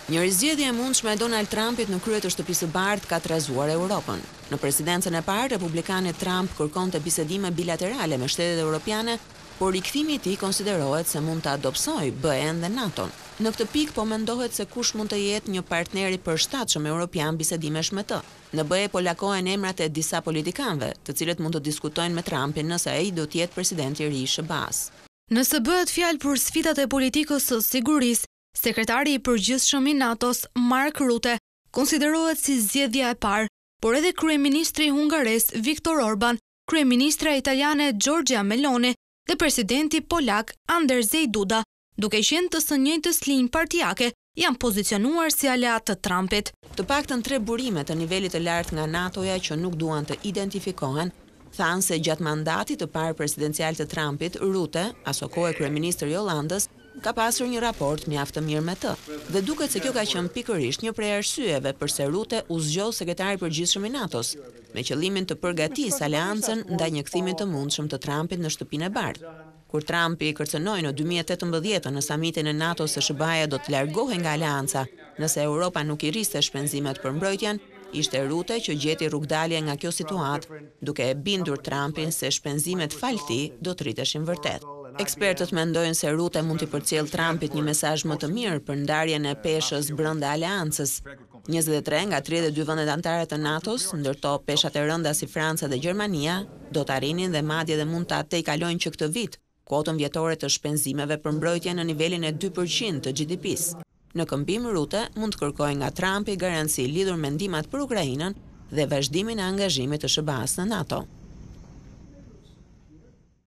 Një rizgjedhje e mundshme e Donald Trumpit në krye të Shtëpisë së Bardhë ka trazuar Europën. Në presidencën e parë, republikani Trump kërkonte bisedime bilaterale me shtetet europiane, por rikthimi i tij konsiderohet se mund të adopsojë BE-n dhe NATO-n. Në këtë pikë po mendohet se kush mund të jetë një partner i përshtatshëm europian bisedimesh me të. Në BE po lakohen emrat e disa politikanëve, të cilët mund të diskutojnë me Trumpin nëse ai do të jetë presidenti i ri i SBA-s. Nëse bëhet fjalë për sfidat e politikës së sigurisë, sekretari i përgjithshëm i NATO-s, Mark Rutte, konsiderohet si zgjedhja e parë, por edhe kryeministri hungares Viktor Orban, kryeministra italiane Giorgia Meloni dhe presidenti polak Andrzej Duda, duke qenë të së njëjtës linjë partijake, janë pozicionuar si aleat të Trumpit. Të paktën 3 burime të nivelit të lartë nga NATO-ja që nuk duan të identifikohen, thanë se gjatë mandatit të parë presidencial të Trumpit, Rutte, aso kohë kryeministri i Hollandës, ka pasur një raport mjaft të mirë me të. Dhe duket se kjo ka qenë pikërisht një prej arsyeve pse Rutte u zgjoll sekretari i përgjithshëm i NATO-s, me qëllimin të përgatisë aleancën ndaj një kthimi të mundshëm të Trumpit në Shtëpinë e Bardhë. Kur Trumpi kërcënoi në 2018 në samitin e NATO-s se SBA-ja do të largohej nga aleanca nëse Europa nuk i rriste shpenzimet për mbrojtjen, ishte Rutte që gjeti rrugdalje nga kjo situatë, duke e bindur Trumpin se shpenzimet falti do të rriteshin vërtet. Ekspertët mendojnë se Rutte mund t'i përcjellë Trumpit një mesazh më të mirë për ndarjen e peshës brenda aleancës. 23 nga 32 vendet anëtare të NATO-s, ndërto peshat e rënda si Franca dhe Gjermania, do të arrinin dhe madje dhe mund ta tejkalojnë që këtë vit kuotën vjetore të shpenzimeve për mbrojtje në nivelin e 2% të GDP-s. Në këmbim, Rutte mund të kërkojë nga Trumpi garanci lidhur me ndihmat për Ukrainën dhe vazhdimin e angazhimit të SBA-s në NATO.